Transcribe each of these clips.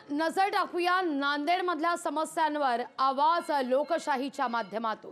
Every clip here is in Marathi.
नजर टाकूया नांदेडमधल्या समस्यांवर आवाज लोकशाहीच्या माध्यमातून।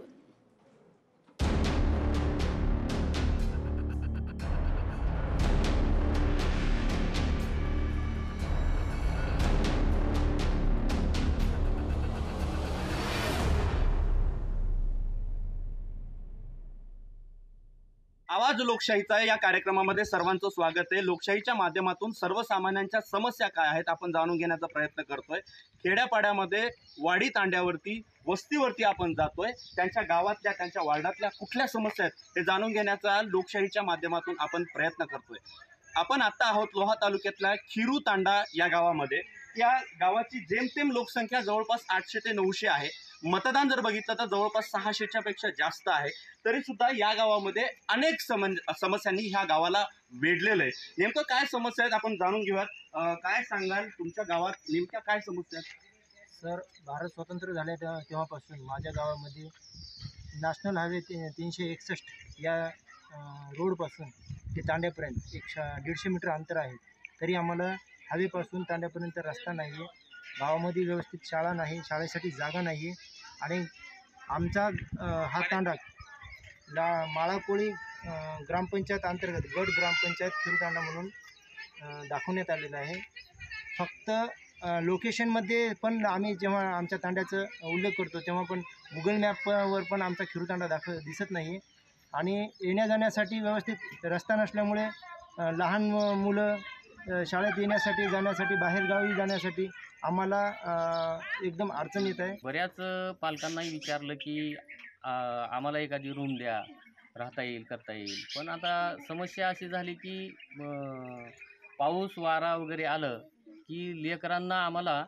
आवाज लोकशाहीचा या कार्यक्रमामध्ये सर्वांचं स्वागत आहे। लोकशाहीच्या माध्यमातून सर्वसामान्यांच्या समस्या काय आहेत आपण जाणून घेण्याचा प्रयत्न करतोय। खेड्यापाड्यामध्ये वाडी तांड्यावरती वस्तीवरती आपण जातोय, त्यांच्या गावातल्या त्यांच्या वार्डातल्या कुठल्या समस्या आहेत हे जाणून घेण्याचा लोकशाहीच्या माध्यमातून आपण प्रयत्न करतोय। आपण आता आहोत लोहा तालुक्यातल्या खिरू तांडा या गावामध्ये। या गावाची जेमतेम लोकसंख्या जवळपास 800 ते 900 आहे। मतदान जर बघितलं तर जवळपास 600च्या पेक्षा जास्त आहे। तरी सुद्धा या गावामध्ये अनेक समस्यांनी ह्या गावाला वेढलेलं आहे। नेमकं काय समस्या आहेत आपण जाणून घेऊयात। काय सांगाल तुमच्या गावात नेमक्या काय समस्या आहेत? सर, भारत स्वतंत्र झाल्या तेव्हापासून माझ्या गावामध्ये नॅशनल हायवे 361 या रोडपासून ते तांड्यापर्यंत 150 मीटर अंतर आहे। तरी आम्हाला हायवेपासून तांड्यापर्यंत रस्ता नाही आहे। गावामध्ये व्यवस्थित शाळा नाही, शाळेसाठी जागा नाही आहे। आणि आमचा हा तांडा माळाकोळी ग्रामपंचायत अंतर्गत गट ग्रामपंचायत खिरू तांडा म्हणून दाखवण्यात आलेला आहे। फक्त लोकेशनमध्ये पण आम्ही जेव्हा आमच्या तांड्याचा उल्लेख करतो तेव्हा पण गुगल मॅपवर पण आमचा खिरू तांडा दिसत नाही आहे। आणि येण्या जाण्यासाठी व्यवस्थित रस्ता नसल्यामुळे लहान मुलं शाळेत येण्यासाठी जाण्यासाठी बाहेरगावी जाण्यासाठी आम्हाला एकदम अडचण येत आहे। बऱ्याच पालकांनाही विचारलं की आम्हाला एखादी रूम द्या, राहता येईल, करता येईल। पण आता समस्या अशी झाली की पाऊस वारा वगैरे आलं की लेकरांना आम्हाला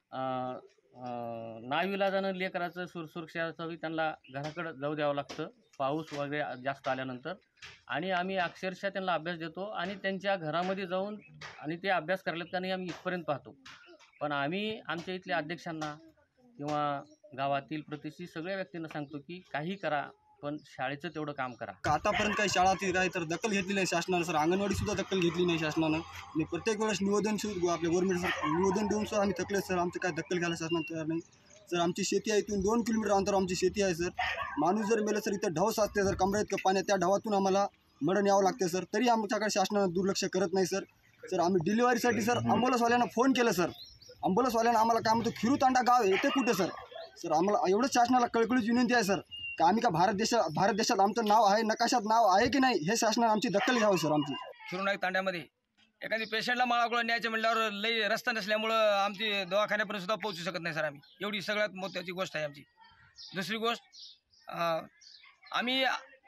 नाईलाजानं लेकराचं सुरक्षाचंही त्यांना घराकडं जाऊ द्यावं लागतं पाऊस वगैरे जास्त आल्यानंतर। आणि आम्ही अक्षरशः त्यांना अभ्यास देतो आणि त्यांच्या घरामध्ये जाऊन आणि ते अभ्यास करायला का नाही आम्ही इथपर्यंत पाहतो। पण आम्ही आमच्या इथल्या अध्यक्षांना किंवा गावातील प्रतिष्ठित सगळ्या व्यक्तींना सांगतो की काही करा पण शाळेचं तेवढं काम करा। आतापर्यंत काही शाळातील काही तर दखल घेतली नाही शासनानं सर। अंगणवाडीसुद्धा दखल घेतली नाही शासनानं। आणि प्रत्येक वेळेस निवेदन आपल्या गव्हर्नमेंट सर निवेदन देऊन सर आम्ही थकले सर। आमचं काय दखल घ्यायला शासनानं तयार नाही सर। आमची शेती आहे, इथून 2 किलोमीटर अंतर आमची शेती आहे सर। माणूस जर मेलं सर इथं ढव साचते सर, कमरेत का पाण्यात, त्या ढवातून आम्हाला मरण यावं लागते सर। तरी आमच्याकडे शासनानं दुर्लक्ष करत नाही सर। सर आम्ही डिलिव्हरीसाठी सर ॲम्ब्युलन्सवाल्यांना फोन केलं सर। ॲम्ब्युलन्सवाल्यांना आम्हाला काय म्हणतो खिरू तांडा गाव येते कुठे सर। सर आम्हाला एवढंच शासनाला कळकळीची विनंती आहे सर का आम्ही का भारत देशात आमचं नाव आहे, नकाशात नाव आहे की नाही हे शासनाने आमची दखल घ्यावी सर। आमची खिरू तांड्यामध्ये एखादी पेशंटला माळाकोळा न्यायचं म्हटल्यावर लई रस्ता नसल्यामुळं आमची दवाखान्यापर्यंत सुद्धा पोहोचू शकत नाही सर आम्ही। एवढी सगळ्यात महत्त्वाची गोष्ट आहे आमची। दुसरी गोष्ट, आम्ही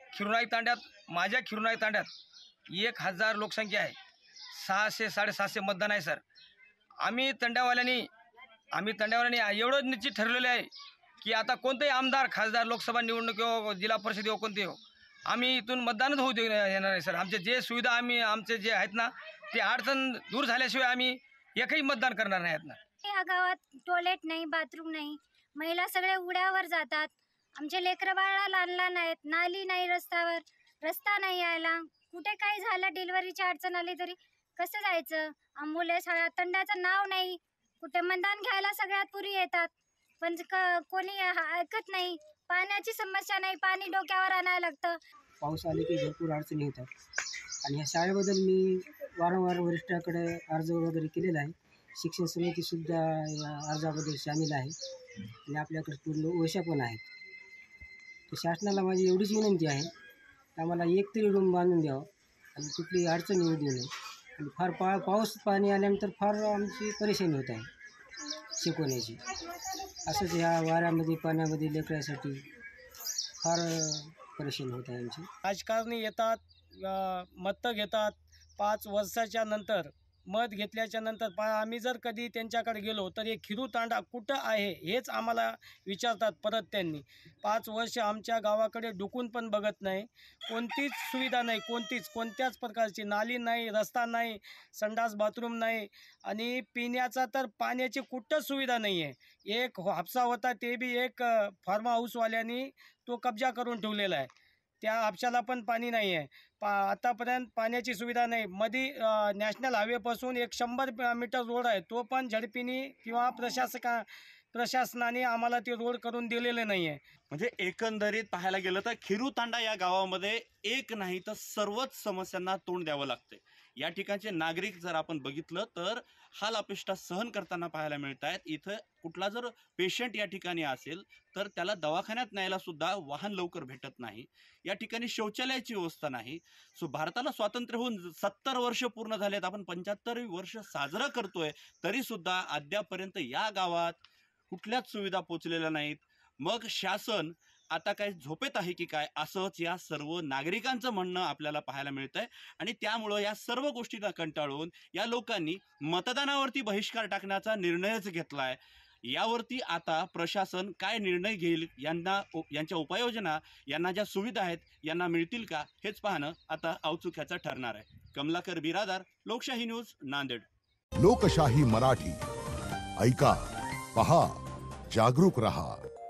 माझ्या खिरू तांड्यात 1000 लोकसंख्या आहे, 600-750 मतदान आहे सर। आम्ही तंड्यावाल्यांनी एवढं निश्चित ठरलेलं आहे की आता कोणतेही आमदार, खासदार, लोकसभा निवडणूक हो, जिल्हा परिषद हो, कोणते हो, आम्ही इथून मतदानच होऊ येणार नाही सर। आमचे जे सुविधा आमचे जे आहेत ना ते अडचण दूर झाल्याशिवाय आम्ही एकही मतदान करणार नाही आहेत ना। या गावात टॉयलेट नाही, बाथरूम नाही, महिला सगळे उड्यावर जातात। आमचे लेकरं बाळा लहान आहेत, नाली नाही, रस्ता नाही यायला। कुठे काही झालं डिलिव्हरीची अडचण आली तरी कसं जायचं? ॲम्ब्युलन्स तंडाचं नाव नाही, कुठे मतदान घ्यायला सगळ्यात पुरी येतात पण कोणी ऐकत नाही। पाण्याची समस्या नाही, पाणी डोक्यावर आणायला लागतं। पाऊस आले की भरपूर अडचणी येतात। आणि ह्या शाळेबद्दल मी वारंवार वरिष्ठाकडे अर्ज वगैरे केलेला आहे। शिक्षण समितीसुद्धा या अर्जाबद्दल सामील आहे आणि आपल्याकडे पूर्ण ओशा पण आहेत। तर शासनाला माझी एवढीच विनंती आहे की आम्हाला एक तरी रूम बांधून द्यावं आणि कुठली अडचण येऊ देऊ नये। आणि फार पाऊस पाणी आल्यानंतर फार आमची परेशानी होत आहे शिकवण्याची। असंच ह्या वाऱ्यामध्ये पाण्यामध्ये लेकरासाठी फार परेशानी होत आहे आमची। राजकारणी येतात, मतं घेतात, 5 वर्षाच्या नंतर मत घेतल्याच्या नंतर आम्ही जर कधी त्यांच्याकडे गेलो तर हे खिरू तांडा कुठं आहे हेच आम्हाला विचारतात परत त्यांनी। 5 वर्ष आमच्या गावाकडे डुकून पण बघत नाही, कोणतीच सुविधा नाही, कोणत्याच प्रकारची नाली नाही, रस्ता नाही, संडास बाथरूम नाही आणि पिण्याचा तर पाण्याची कुठंच सुविधा नाही आहे। एक हापसा होता ते बी एक फार्म हाऊसवाल्यांनी तो कब्जा करून ठेवलेला आहे, त्या हापशाला पण पाणी नाही आहे। आतापर्यंत पाण्याची सुविधा नाही. मध्ये नॅशनल हायवेपासून एक 100 मीटर रोड आहे, तो पण झडपीने किंवा प्रशासनाने आम्हाला ते रोड करून दिलेले नाही आहे. म्हणजे एकंदरीत पाहायला गेलं तर खिरूतांडा या गावामध्ये एक नाही तर सर्वच समस्यांना तोंड द्यावं लागते. या ठिकाणचे नागरिक जर आपण बघितलं तर हाल अपेष्टा सहन करताना पाहायला मिळत आहेत. इथं कुठला जर पेशंट या ठिकाणी असेल तर त्याला दवाखान्यात न्यायला सुद्धा वाहन लवकर भेटत नाही. या ठिकाणी शौचालयाची व्यवस्था नाही. भारताला स्वातंत्र्य होऊन 70 वर्ष पूर्ण झालेत, आपण 75 वर्ष साजरं करतोय, तरी सुद्धा अद्यापर्यंत या गावात कुठल्याच सुविधा पोचलेल्या नाहीत. मग शासन आता काय झोपेत आहे की काय, असंच या सर्व नागरिकांचं म्हणणं आपल्याला पाहायला मिळत आहे. आणि त्यामुळं या सर्व गोष्टींना कंटाळून या लोकांनी मतदानावरती बहिष्कार टाकण्याचा निर्णयच घेतला आहे. यावरती आता प्रशासन काय निर्णय घेईल, यांच्या उपाययोजना, यांना ज्या सुविधा आहेत यांना मिळतील का, हेच पाहणं आता औत्सुक्याचं ठरणार आहे. कमलाकर बिरादार, लोकशाही न्यूज, नांदेड. लोकशाही मराठी ऐका, पहा, जागरूक रहा.